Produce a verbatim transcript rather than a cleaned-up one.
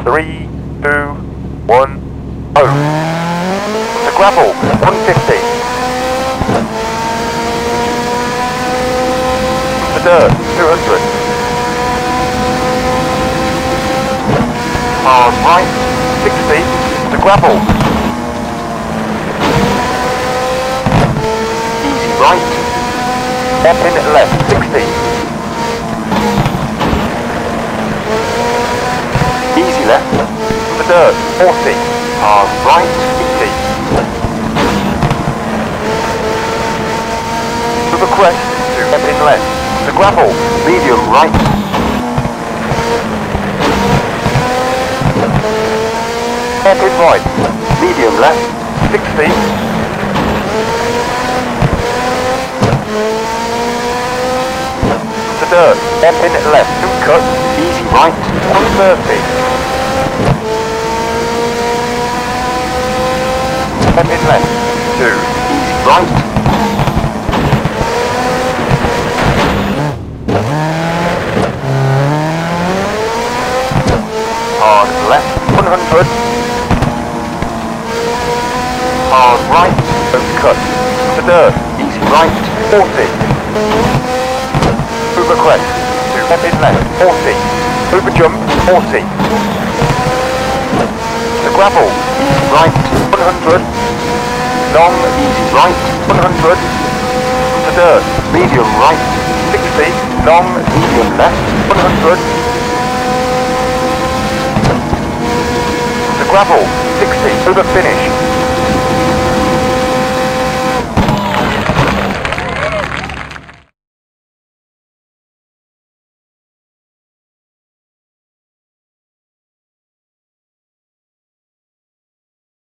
Three, two, one, oh. To gravel, one fifty. To dirt, two hundred. Hard right, sixty. To gravel. Easy right. Hairpin left, sixty. Easy left. To dirt, forty. Hard right, eighty. To the crest, to hairpin left. To gravel, medium right. Hairpin right, medium left, sixty. To dirt, hairpin left, to cut, easy right, one thirty. Hairpin left, two, easy right. Hard left, one hundred. Hard right, don't cut. To dirt, easy right, forty. Over crest, to hairpin left, forty. Over jump, forty. To gravel, easy right, one hundred. Long, easy right, one hundred. To dirt, medium right, sixty. Long, medium left, one hundred. To gravel, sixty. Over finish,